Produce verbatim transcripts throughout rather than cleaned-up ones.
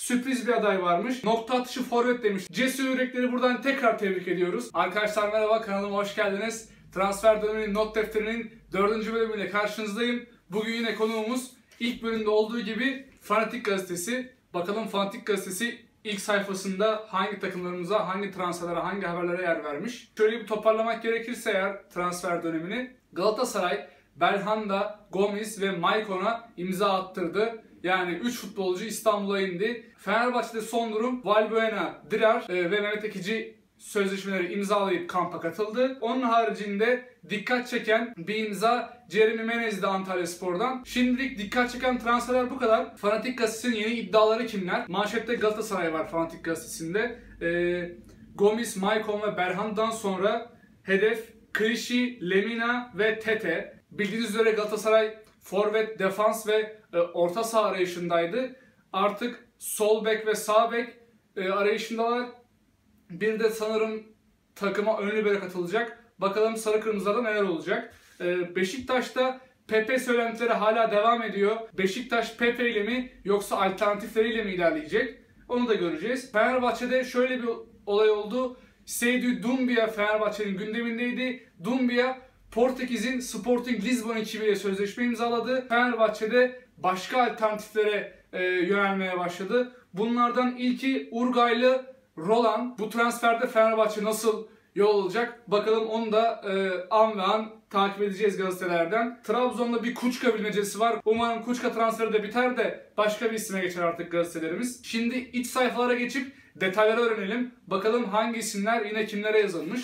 sürpriz bir aday varmış. Nokta atışı forvet demiş. Cesur yürekleri buradan tekrar tebrik ediyoruz. Arkadaşlar merhaba, kanalıma hoş geldiniz. Transfer döneminin not defterinin dördüncü bölümüyle karşınızdayım. Bugün yine konuğumuz ilk bölümde olduğu gibi Fanatik Gazetesi. Bakalım Fanatik Gazetesi ilk sayfasında hangi takımlarımıza, hangi transferlere, hangi haberlere yer vermiş. Şöyle bir toparlamak gerekirse eğer transfer dönemini, Galatasaray Belhanda, Gomis ve Maicon'a imza attırdı. Yani üç futbolcu İstanbul'a indi. Fenerbahçe'de son durum Valbuena, Dirar e, ve Mehmet Ekici sözleşmeleri imzalayıp kampa katıldı. Onun haricinde dikkat çeken bir imza Jeremy Menez'di Antalyaspor'dan. Şimdilik dikkat çeken transferler bu kadar. Fanatik Gazetesi'nin yeni iddiaları kimler? Manşette Galatasaray var Fanatik Gazetesi'nde. Ee, Gomis, Maicon ve Belhanda'dan sonra hedef Krişi, Lemina ve Tete. Bildiğiniz üzere Galatasaray forvet, defans ve e, orta saha arayışındaydı. Artık sol bek ve sağ bek e, arayışındalar. Bir de sanırım takıma ön libero katılacak. Bakalım sarı kırmızılarda neler olacak. Ee, Beşiktaş'ta Pepe söylentileri hala devam ediyor. Beşiktaş Pepe ile mi yoksa alternatifleriyle mi ilerleyecek? Onu da göreceğiz. Fenerbahçe'de şöyle bir olay oldu. Seydou Doumbia Fenerbahçe'nin gündemindeydi. Doumbia Portekiz'in Sporting Lisbon ekibiyle sözleşme imzaladı. Fenerbahçe'de başka alternatiflere e, yönelmeye başladı. Bunlardan ilki Uruguaylı Roland. Bu transferde Fenerbahçe nasıl yol alacak? Bakalım, onu da e, an ve an takip edeceğiz gazetelerden. Trabzon'da bir Kuçka bilmecesi var. Umarım Kuçka transferi de biter de başka bir isime geçer artık gazetelerimiz. Şimdi iç sayfalara geçip detayları öğrenelim. Bakalım hangi isimler yine kimlere yazılmış.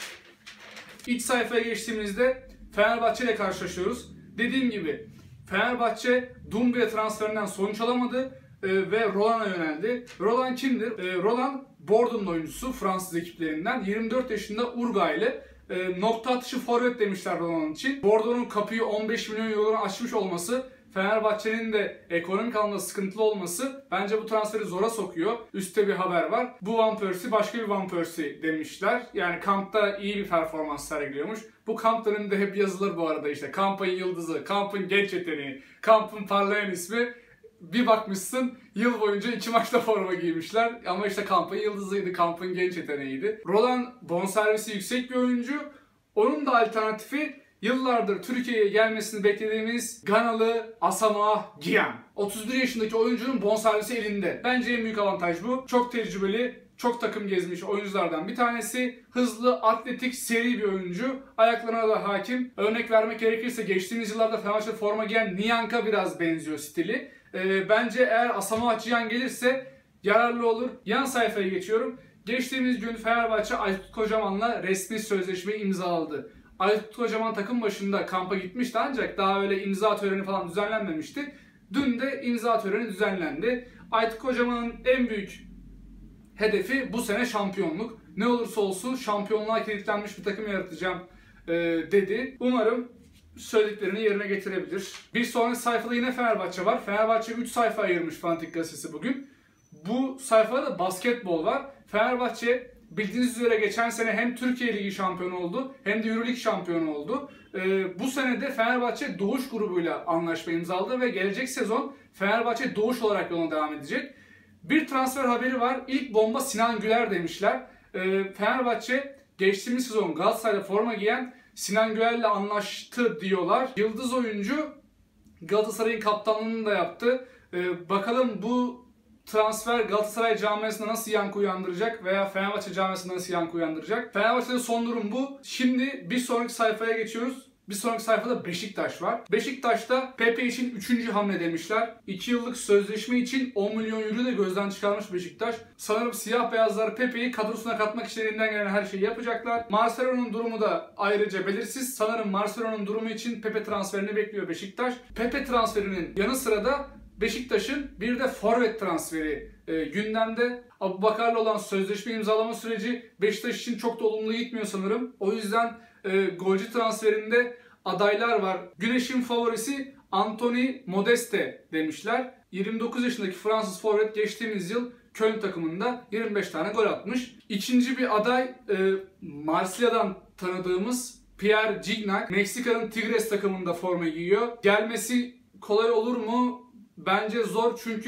İç sayfaya geçtiğimizde Fenerbahçe ile karşılaşıyoruz. Dediğim gibi Fenerbahçe Doumbia transferinden sonuç alamadı ve Roland'a yöneldi. Roland kimdir? Roland Bordeaux'un oyuncusu, Fransız ekiplerinden. yirmi dört yaşında Uruguaylı. E, nokta atışı forvet demişler Roland için. Bordeaux'un kapıyı on beş milyon euro'na açmış olması, Fenerbahçe'nin de ekonomik anlamda sıkıntılı olması bence bu transferi zora sokuyor. Üstte bir haber var. Bu Van Persie başka bir Van Persie demişler. Yani kampta iyi bir performans sergiliyormuş. Bu kamp döneminde hep yazılır bu arada işte. Kampın yıldızı, kampın genç yeteneği, kampın parlayan ismi. Bir bakmışsın yıl boyunca iki maçta forma giymişler ama işte kampın yıldızıydı, kampın genç yeteneğiydi. Roland bonservisi yüksek bir oyuncu. Onun da alternatifi yıllardır Türkiye'ye gelmesini beklediğimiz Ganalı Asamoah Gyan. otuz bir yaşındaki oyuncunun bonservisi elinde. Bence en büyük avantaj bu. Çok tecrübeli, çok takım gezmiş oyunculardan bir tanesi. Hızlı, atletik, seri bir oyuncu. Ayaklarına da hakim. Örnek vermek gerekirse geçtiğimiz yıllarda Fenerbahçe'de forma giyen Niyanka biraz benziyor stili. Ee, bence eğer Asamoah Gyan gelirse yararlı olur. Yan sayfaya geçiyorum. Geçtiğimiz gün Fenerbahçe Aykut Kocaman'la resmi sözleşmeyi imzaladı. Aykut Kocaman takım başında kampa gitmişti ancak daha öyle imza töreni falan düzenlenmemişti. Dün de imza töreni düzenlendi. Aykut Kocaman'ın en büyük hedefi bu sene şampiyonluk. Ne olursa olsun şampiyonluğa kilitlenmiş bir takım yaratacağım e, dedi. Umarım söylediklerini yerine getirebilir. Bir sonraki sayfada yine Fenerbahçe var. Fenerbahçe üç sayfa ayırmış Fanatik Gazetesi bugün. Bu sayfada da basketbol var. Fenerbahçe bildiğiniz üzere geçen sene hem Türkiye Ligi şampiyonu oldu hem de Euroleague şampiyonu oldu. Ee, bu sene de Fenerbahçe Doğuş grubuyla anlaşma imzaladı ve gelecek sezon Fenerbahçe Doğuş olarak yoluna devam edecek. Bir transfer haberi var. İlk bomba Sinan Güler demişler. Ee, Fenerbahçe geçtiğimiz sezon Galatasaray'da forma giyen Sinan Güler'le anlaştı diyorlar. Yıldız oyuncu Galatasaray'ın kaptanlığını da yaptı. Ee, bakalım bu transfer Galatasaray camiasında nasıl yankı uyandıracak veya Fenerbahçe camiasında nasıl yankı uyandıracak? Fenerbahçe'de son durum bu. Şimdi bir sonraki sayfaya geçiyoruz. Bir sonraki sayfada Beşiktaş var. Beşiktaş'ta Pepe için üçüncü hamle demişler. iki yıllık sözleşme için on milyon euro da gözden çıkarmış Beşiktaş. Sanırım siyah beyazlar Pepe'yi kadrosuna katmak için elinden gelen her şeyi yapacaklar. Marcelo'nun durumu da ayrıca belirsiz. Sanırım Marcelo'nun durumu için Pepe transferini bekliyor Beşiktaş. Pepe transferinin yanı sıra da Beşiktaş'ın bir de forvet transferi e, gündemde. Abubakar'la olan sözleşme imzalama süreci Beşiktaş için çok da olumlu gitmiyor sanırım. O yüzden e, golcü transferinde adaylar var. Güneş'in favorisi Anthony Modeste demişler. yirmi dokuz yaşındaki Fransız forvet geçtiğimiz yıl Köln takımında yirmi beş tane gol atmış. İkinci bir aday e, Marsilya'dan tanıdığımız Pierre Gignac. Meksika'nın Tigres takımında forma giyiyor. Gelmesi kolay olur mu? Bence zor, çünkü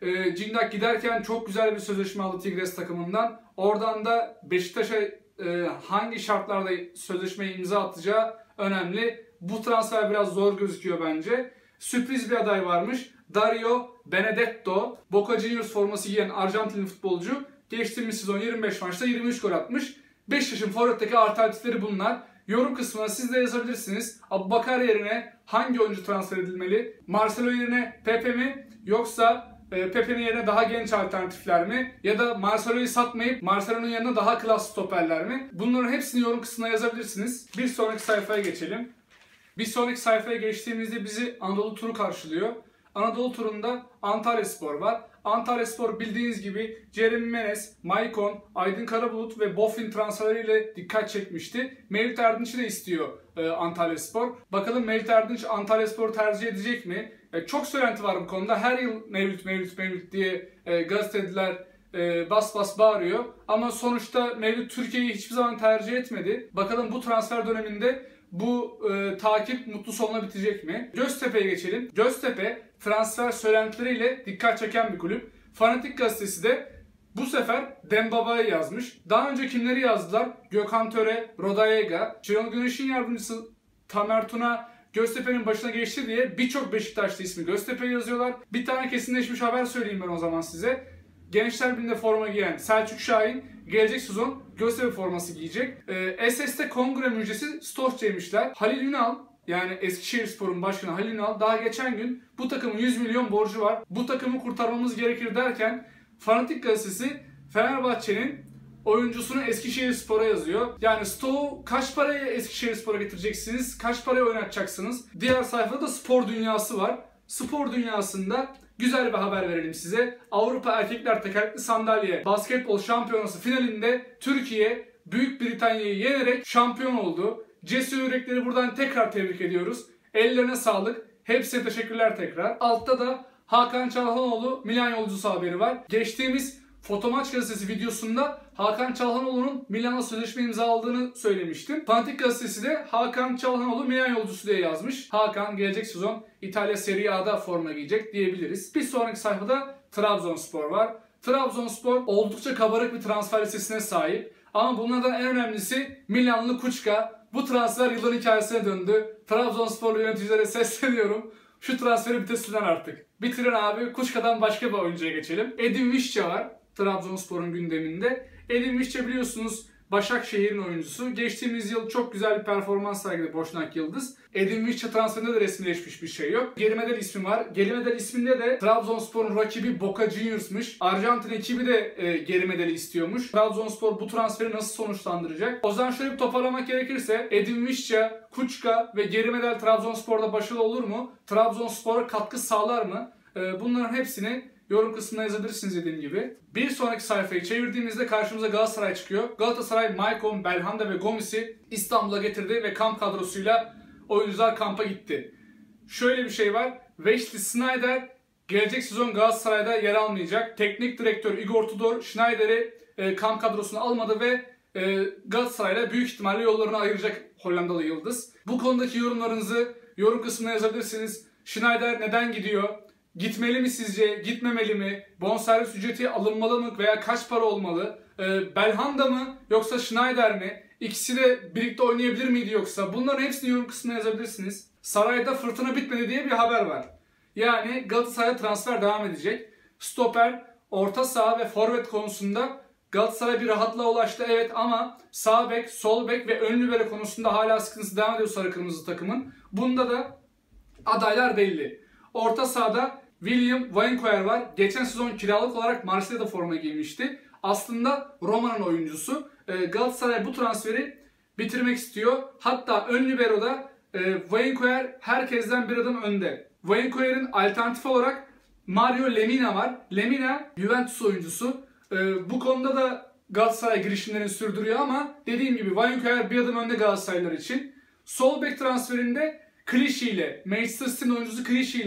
E, Cindak giderken çok güzel bir sözleşme aldı Tigres takımından. Oradan da Beşiktaş'a e, hangi şartlarda sözleşmeyi imza atacağı önemli. Bu transfer biraz zor gözüküyor bence. Sürpriz bir aday varmış. Dario Benedetto, Boca Juniors forması giyen Arjantinli futbolcu. Geçtiğimiz sezon yirmi beş maçta yirmi üç gol atmış. Beşiktaş'ın forvetteki alternatifleri bunlar. Yorum kısmına siz de yazabilirsiniz. Abubakar yerine hangi oyuncu transfer edilmeli? Marcelo yerine Pepe mi? Yoksa e, Pepe'nin yerine daha genç alternatifler mi? Ya da Marcelo'yu satmayıp Marcelo'nun yerine daha klas stoperler mi? Bunların hepsini yorum kısmına yazabilirsiniz. Bir sonraki sayfaya geçelim. Bir sonraki sayfaya geçtiğimizde bizi Anadolu turu karşılıyor. Anadolu turunda Antalyaspor var. Antalyaspor bildiğiniz gibi Jeremy Menez, Maicon, Aydın Karabulut ve Boffin transferiyle dikkat çekmişti. Mevlüt Erdinç'i de istiyor e, Antalyaspor. Bakalım Mevlüt Erdinç Antalyaspor'u tercih edecek mi? E, çok söylenti var bu konuda. Her yıl Mevlüt, Mevlüt, Mevlüt diye e, gazeteciler e, bas bas bağırıyor. Ama sonuçta Mevlüt Türkiye'yi hiçbir zaman tercih etmedi. Bakalım bu transfer döneminde bu e, takip mutlu sonuna bitecek mi? Göztepe'ye geçelim. Göztepe transfer söylentileriyle dikkat çeken bir kulüp. Fanatik gazetesi de bu sefer Dembaba'yı yazmış. Daha önce kimleri yazdılar? Gökhan Töre, Rodallega, Şenol Güneş'in yardımcısı Tamer Tuna Göztepe'nin başına geçti diye birçok Beşiktaşlı ismi Göztepe'ye yazıyorlar. Bir tane kesinleşmiş haber söyleyeyim ben o zaman size. Gençler Birliği'nde forma giyen Selçuk Şahin gelecek sezon Göztepe forması giyecek. Ee, S S'te kongre müjdesi Stohçe'ymişler. Halil Ünal, yani Eskişehirspor'un başkanı Halil Ünal daha geçen gün bu takımın yüz milyon borcu var, bu takımı kurtarmamız gerekir derken Fanatik gazetesi Fenerbahçe'nin oyuncusunu Eskişehirspor'a yazıyor. Yani Stoh'u kaç paraya Eskişehirspor'a getireceksiniz, kaç paraya oynatacaksınız? Diğer sayfada da spor dünyası var. Spor dünyasında güzel bir haber verelim size. Avrupa Erkekler Tekerlekli Sandalye Basketbol Şampiyonası finalinde Türkiye Büyük Britanya'yı yenerek şampiyon oldu. Cesur Yürekleri buradan tekrar tebrik ediyoruz. Ellerine sağlık. Hepsine teşekkürler tekrar. Altta da Hakan Çalhanoğlu Milan yolcusu haberi var. Geçtiğimiz Fotomaç gazetesi videosunda Hakan Çalhanoğlu'nun Milan'a sözleşme imzaladığını söylemiştim. Fanatik gazetesi de Hakan Çalhanoğlu Milan yolcusu diye yazmış. Hakan gelecek sezon İtalya Serie A'da forma giyecek diyebiliriz. Bir sonraki sayfada Trabzonspor var. Trabzonspor oldukça kabarık bir transfer listesine sahip. Ama bunlardan en önemlisi Milanlı Kuçka. Bu transfer yılın hikayesine döndü. Trabzonsporlu yöneticilere sesleniyorum. Şu transferi bitirsinler artık. Bitirin abi. Kuşka'dan başka bir oyuncuya geçelim. Edin Visca var Trabzonspor'un gündeminde. Edin Visca biliyorsunuz Başakşehir'in oyuncusu. Geçtiğimiz yıl çok güzel bir performans sergiledi Boşnak Yıldız. Edin Visca transferinde de resmileşmiş bir şey yok. Gerimedel ismi var. Gerimedel isminde de Trabzonspor'un rakibi Boca Juniors'mış. Arjantin ekibi de e, Gerimedal'i istiyormuş. Trabzonspor bu transferi nasıl sonuçlandıracak? O zaman şöyle bir toparlamak gerekirse Edin Visca, Kuçka ve Gerimedel Trabzonspor'da başarılı olur mu? Trabzonspor'a katkı sağlar mı? E, bunların hepsini yorum kısmına yazabilirsiniz dediğim gibi. Bir sonraki sayfayı çevirdiğimizde karşımıza Galatasaray çıkıyor. Galatasaray, Maicon, Belhanda ve Gomis'i İstanbul'a getirdi ve kamp kadrosuyla oyuncular kampa gitti. Şöyle bir şey var. Wesley Sneijder gelecek sezon Galatasaray'da yer almayacak. Teknik direktör Igor Tudor Sneijder'i e, kamp kadrosuna almadı ve e, Galatasaray'la büyük ihtimalle yollarını ayıracak Hollandalı Yıldız. Bu konudaki yorumlarınızı yorum kısmına yazabilirsiniz. Sneijder neden gidiyor? Gitmeli mi sizce? Gitmemeli mi? Bonservis ücreti alınmalı mı veya kaç para olmalı? Ee, Belhanda mı yoksa Sneijder mi? İkisi de birlikte oynayabilir miydi yoksa? Bunların hepsini yorum kısmına yazabilirsiniz. Sarayda fırtına bitmedi diye bir haber var. Yani Galatasaray'a transfer devam edecek. Stoper, orta saha ve forvet konusunda Galatasaray bir rahatlığa ulaştı evet ama sağ bek, sol bek ve ön libero konusunda hala sıkıntısı devam ediyor sarı kırmızı takımın. Bunda da adaylar belli. Orta sahada William Wijnkoer var. Geçen sezon kiralık olarak Marsilya'da forma giymişti. Aslında Roma'nın oyuncusu. Galatasaray bu transferi bitirmek istiyor. Hatta ön libero'da Wijnkoer herkesten bir adım önde. Wijnkoer'in alternatif olarak Mario Lemina var. Lemina Juventus oyuncusu. Bu konuda da Galatasaray girişimlerini sürdürüyor ama dediğim gibi Wijnkoer bir adım önde Galatasaraylılar için. Sol bek transferinde Clichy ile, Manchester City'nin oyuncusu Clichy ile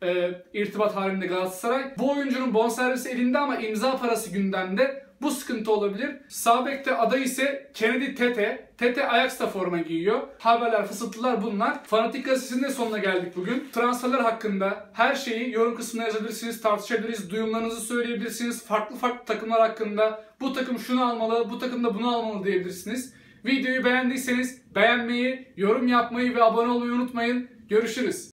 e, irtibat halinde Galatasaray. Bu oyuncunun bonservisi elinde ama imza parası gündemde. Bu sıkıntı olabilir. Sağ bekte aday ise Kennedy Tete. Tete Ajax'ta forma giyiyor. Haberler, fısıltılar bunlar. Fanatik Gazetesi'nin de sonuna geldik bugün. Transferler hakkında her şeyi yorum kısmına yazabilirsiniz, tartışabiliriz, duyumlarınızı söyleyebilirsiniz. Farklı farklı takımlar hakkında bu takım şunu almalı, bu takım da bunu almalı diyebilirsiniz. Videoyu beğendiyseniz beğenmeyi, yorum yapmayı ve abone olmayı unutmayın. Görüşürüz.